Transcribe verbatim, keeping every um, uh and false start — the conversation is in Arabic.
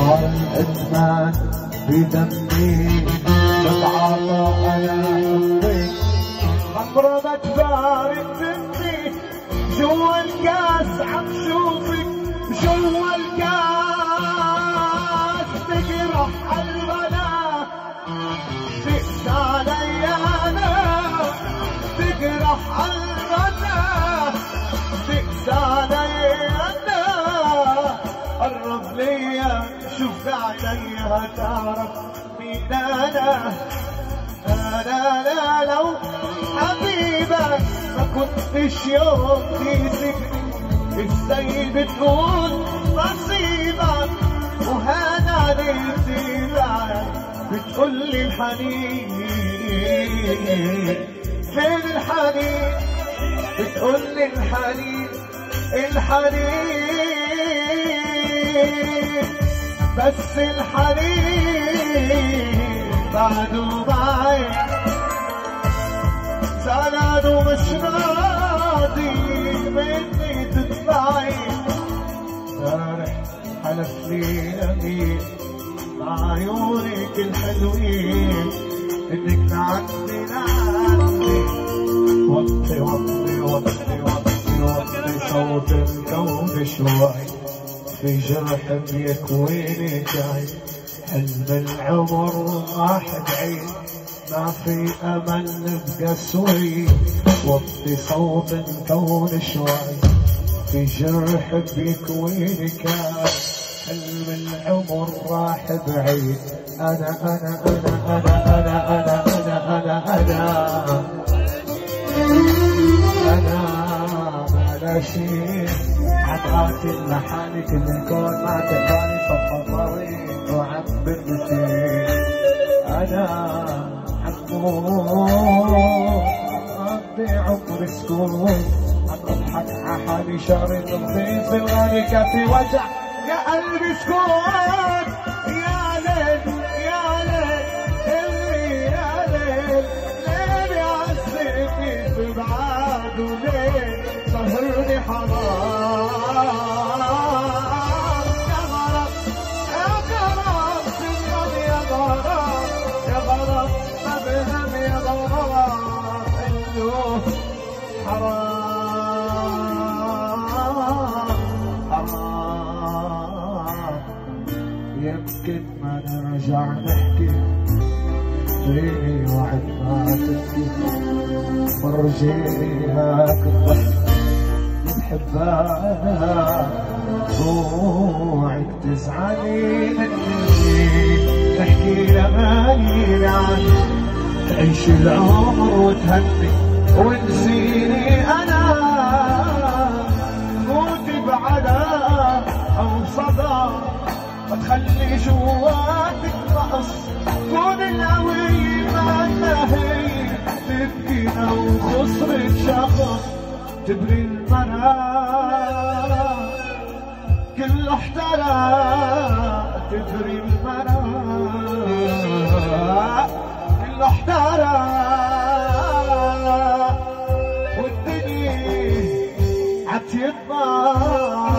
صار الادمان بدمي بتعاطى انا طفيت عمره ما تبارد دمي جوا الكاس عم شوفك جوا الكاس تجرح قلبنا تقسى علي انا تجرح قلبنا تقسى علي انا قرب ليا شوف عليها تعرف مين انا انا لا لو حبيبك ما كنتش يوم في سجني ازاي بتكون نصيبك وهنا ليلتي معك بتقولي الحنين فين الحنين بتقولي الحنين الحنين بس الحنين بعده معي زعلان ومش راضي مني تطلعي امبارح حلف لي امين مع عيونك الحلوين انك لعبتي لعبتي وطي وطي وطي وطي وطي صوت الكون شوي في جرح بيكويني جاي حلم العمر راح بعيد ما في امل نبقى سوي وطي صوت الكون شوي في جرح بيكويني كاي حلم العمر راح بعيد انا انا انا انا انا انا انا انا انا انا بلا شيء عطرات لحالك الكون ما تبالي فخطري وعبر فيه انا حمود اقضي عمري سكون اضحك على حالي شهر رخيص الغالي كفي وجع يا قلبي سكون يا ليل يا ليل اللي يا ليل ليل يعذبني في بعاد وليل سهرني حرام يا غرام يا غرام تفضل يا غرام يا غرام ما بهم يا غرام انه حرام يمكن ما نرجع نحكي فيني وعد ما تبكي فرجيني هاك الضحك بحبها روعك تزعلي مني تحكي لمالي عنك تعيش العمر وتهني ونسيني انا موتي بعدا او صدى ما تخلي جواتك نقص كون القوي ما هي تبكي او خسرت شخص تبري المرأة كله احترى تبري المرأة كله احترى والدنيا عتيطمع